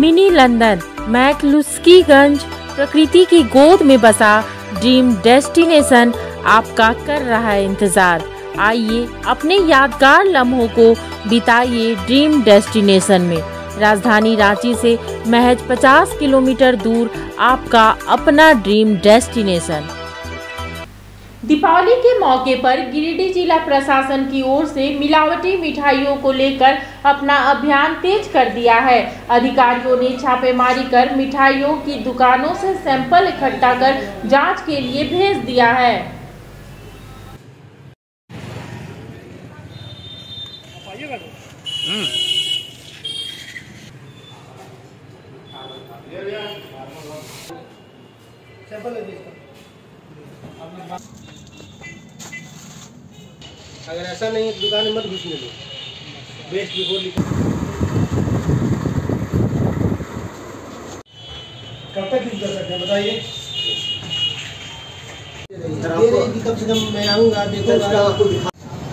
Mini London McCluskieganj प्रकृति की गोद में बसा ड्रीम डेस्टिनेशन आपका कर रहा है इंतजार। आइए अपने यादगार लम्हों को बिताइए ड्रीम डेस्टिनेशन में। राजधानी रांची से महज 50 किलोमीटर दूर आपका अपना ड्रीम डेस्टिनेशन। दीपावली के मौके पर गिरिडीह जिला प्रशासन की ओर से मिलावटी मिठाइयों को लेकर अपना अभियान तेज कर दिया है। अधिकारियों ने छापेमारी कर मिठाइयों की दुकानों से सैंपल इकट्ठा कर जांच के लिए भेज दिया है। अगर ऐसा नहीं है दुकान में मत घुसने दो। बेस्ट बिफोर लिखा। कब तक यूज कर सकते हैं बताइए। कम से कम मैं आऊँगा आपको दिखा।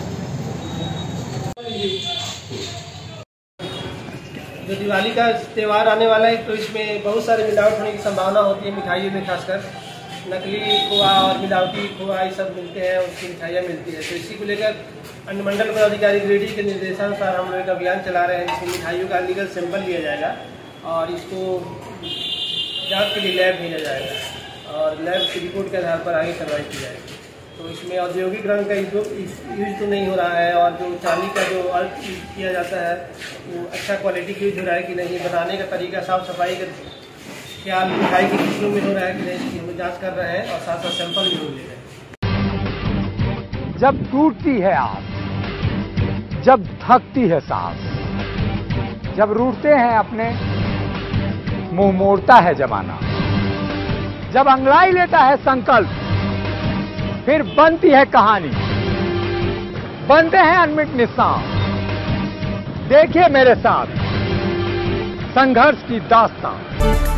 जो दिवाली का त्यौहार आने वाला है तो इसमें बहुत सारे मिलावट होने की संभावना होती है। मिठाइयों में खासकर नकली खोआ और मिलावटी खोआ ये सब मिलते हैं, उसकी मिठाइयाँ मिलती है। तो इसी को लेकर अनुमंडल पदाधिकारी गिरिडीह के निर्देशानुसार हम लोग एक अभियान चला रहे हैं जिसमें मिठाइयों का लीगल सैंपल लिया जाएगा और इसको जांच के लिए लैब भेजा जाएगा और लैब की रिपोर्ट के आधार पर आगे कार्रवाई की जाएगी। तो इसमें औद्योगिक रंग का यूज तो नहीं हो रहा है और जो चांदी का जो अर्थ यूज किया जाता है वो अच्छा क्वालिटी का यूज हो रहा है कि नहीं, बनाने का तरीका साफ सफाई का ख्याल मिठाई की किस्मों में हो रहा है कि नहीं, इसकी हम जाँच कर रहे हैं और साथ साथ सैंपल भी ले रहे हैं। जब टूटती है आस, जब थकती है सांस, जब रूठते हैं अपने मुंह मोड़ता है जमाना, जब अंगड़ाई लेता है संकल्प फिर बनती है कहानी, बनते हैं अनमिट निशान। देखिए मेरे साथ संघर्ष की दास्तान।